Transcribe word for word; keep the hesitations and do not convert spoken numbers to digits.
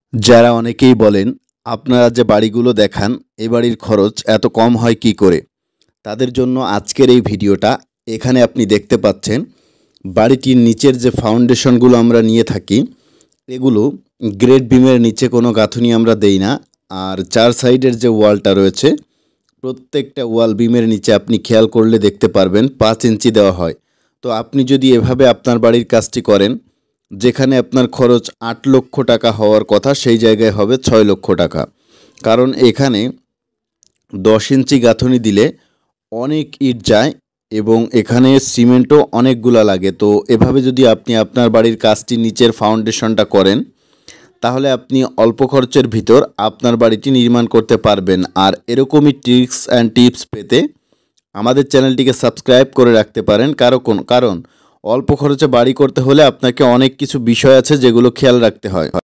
যারা অনেকেই বলেন আপনারা যে বাড়িগুলো দেখান এই বাড়ির খরচ এত কম হয় কি করে, তাদের জন্য আজকের এই ভিডিওটা। এখানে আপনি দেখতে পাচ্ছেন বাড়িটির নিচের যে ফাউন্ডেশনগুলো আমরা নিয়ে থাকি এগুলো গ্রেড বিমের নিচে কোনো গাঁথুনি আমরা দেই না। আর চার সাইডের যে ওয়ালটা রয়েছে প্রত্যেকটা ওয়াল বিমের নিচে আপনি খেয়াল করলে দেখতে পারবেন পাঁচ ইঞ্চি দেওয়া হয়। তো আপনি যদি এভাবে আপনার বাড়ির কাজটি করেন, যেখানে আপনার খরচ আট লক্ষ টাকা হওয়ার কথা সেই জায়গায় হবে ছয় লক্ষ টাকা। কারণ এখানে দশ ইঞ্চি গাঁথুনি দিলে অনেক ইট যায় এবং এখানে সিমেন্টও অনেকগুলা লাগে। তো এভাবে যদি আপনি আপনার বাড়ির কাজটি নিচের ফাউন্ডেশনটা করেন তাহলে আপনি অল্প খরচের ভিতর আপনার বাড়িটি নির্মাণ করতে পারবেন। আর এরকমই ট্রিক্স অ্যান্ড টিপস পেতে আমাদের চ্যানেলটিকে সাবস্ক্রাইব করে রাখতে পারেন। কারণ কারণ অল্প খরচে বাড়ি করতে হলে আপনাকে অনেক কিছু বিষয় আছে যেগুলো খেয়াল রাখতে হয়।